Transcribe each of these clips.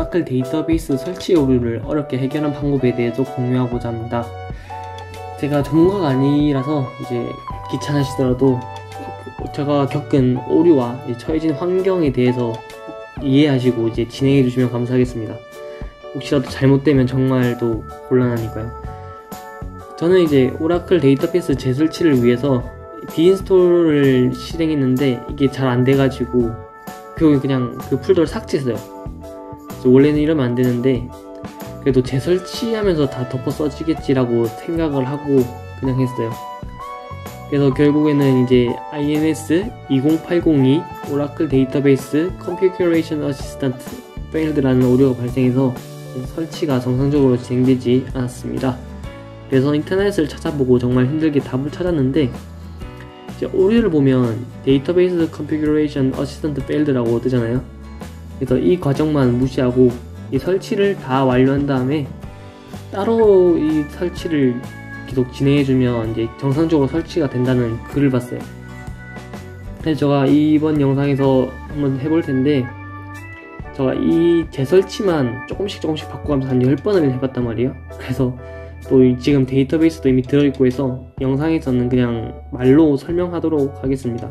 오라클 데이터베이스 설치 오류를 어렵게 해결한 방법에 대해서 공유하고자 합니다. 제가 전문가가 아니라서 이제 귀찮으시더라도 제가 겪은 오류와 처해진 환경에 대해서 이해하시고 이제 진행해 주시면 감사하겠습니다. 혹시라도 잘못되면 정말 또 곤란하니까요. 저는 이제 오라클 데이터베이스 재설치를 위해서 디인스톨을 실행했는데 이게 잘 안 돼가지고 결국에 그냥 그 폴더를 삭제했어요. 그래서 원래는 이러면 안 되는데 그래도 재설치하면서 다 덮어 써지겠지라고 생각을 하고 그냥 했어요. 그래서 결국에는 이제 INS-20802 오라클 데이터베이스 컨피규레이션 어시스턴트 페일드라는 오류가 발생해서 설치가 정상적으로 진행되지 않았습니다. 그래서 인터넷을 찾아보고 정말 힘들게 답을 찾았는데 이제 오류를 보면 데이터베이스 컨피규레이션 어시스턴트 페일드라고 뜨잖아요. 그래서 이 과정만 무시하고 이 설치를 다 완료한 다음에 따로 이 설치를 계속 진행해주면 이제 정상적으로 설치가 된다는 글을 봤어요. 그래서 제가 이번 영상에서 한번 해볼 텐데 제가 이 재설치만 조금씩 바꿔가면서 한 10번을 해봤단 말이에요. 그래서 또 지금 데이터베이스도 이미 들어있고 해서 영상에서는 그냥 말로 설명하도록 하겠습니다.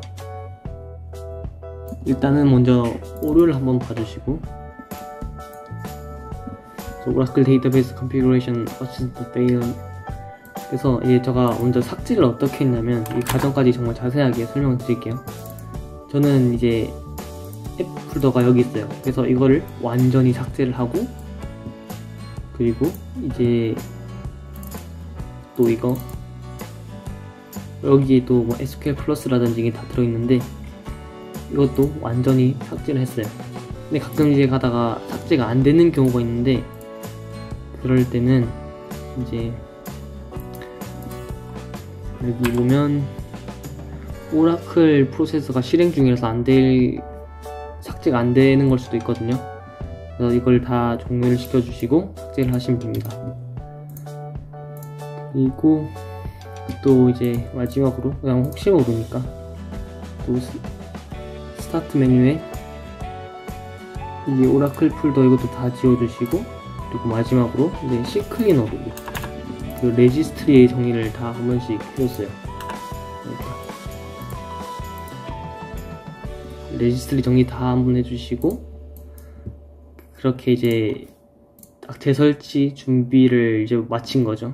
일단은 먼저 오류를 한번 봐주시고 오라클 데이터베이스 컨피규레이션 어시스턴트 페일. 그래서 이제 제가 먼저 삭제를 어떻게 했냐면 이 과정까지 정말 자세하게 설명을 드릴게요. 저는 이제 앱 폴더가 여기 있어요. 그래서 이거를 완전히 삭제를 하고 그리고 이제 또 이거 여기 또 뭐 SQL 플러스라든지 이게 다 들어있는데 이것도 완전히 삭제를 했어요. 근데 가끔 이제 가다가 삭제가 안 되는 경우가 있는데 그럴 때는 이제 여기 보면 오라클 프로세서가 실행 중이라서 삭제가 안 되는 걸 수도 있거든요. 그래서 이걸 다 종료를 시켜주시고 삭제를 하시면 됩니다. 그리고 또 이제 마지막으로 그냥 혹시 모르니까 또 스타트 메뉴에 이 오라클 폴더 이것도 다 지워주시고 그리고 마지막으로 이제 C클리너로 그 registry의 정의를 다 한 번씩 해줬어요. registry 정리 다 한 번 해주시고 그렇게 이제 딱 재설치 준비를 이제 마친 거죠.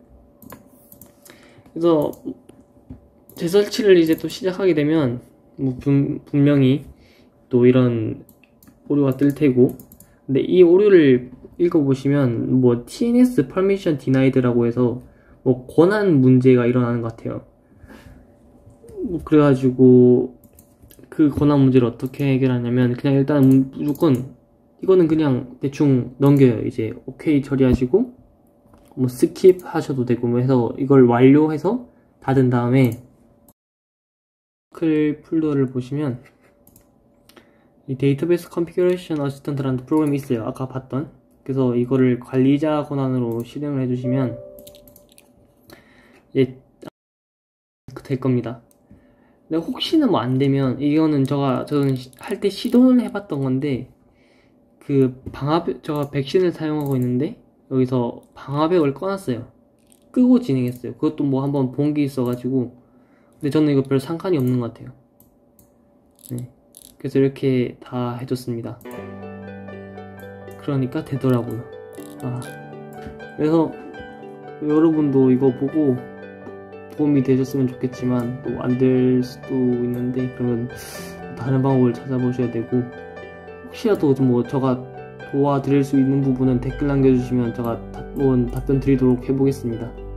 그래서 재설치를 이제 또 시작하게 되면 뭐 분명히 또 이런 오류가 뜰 테고 근데 이 오류를 읽어보시면 뭐 TNS permission denied라고 해서 뭐 권한 문제가 일어나는 것 같아요. 뭐 그래가지고 그 권한 문제를 어떻게 해결하냐면 그냥 일단 무조건 이거는 그냥 대충 넘겨요. 이제 오케이 처리하시고 뭐 스킵 하셔도 되고 뭐 해서 이걸 완료해서 닫은 다음에 오라클 폴더를 보시면 이 데이터베이스 컨피규레이션 어시스턴트라는 프로그램이 있어요. 아까 봤던. 그래서 이거를 관리자 권한으로 실행을 해주시면 이제 될 겁니다. 근데 혹시나 뭐 안 되면 이거는 저는 할 때 시도를 해봤던 건데 그 제가 백신을 사용하고 있는데 여기서 방화벽을 꺼놨어요. 끄고 진행했어요. 그것도 뭐 한번 본 게 있어가지고 근데 저는 이거 별 상관이 없는 것 같아요. 네. 그래서 이렇게 다 해줬습니다. 그러니까 되더라고요. 그래서 여러분도 이거 보고 도움이 되셨으면 좋겠지만 또 안 될 수도 있는데 그러면 다른 방법을 찾아보셔야 되고 혹시라도 뭐 제가 도와드릴 수 있는 부분은 댓글 남겨주시면 제가 답변 드리도록 해보겠습니다.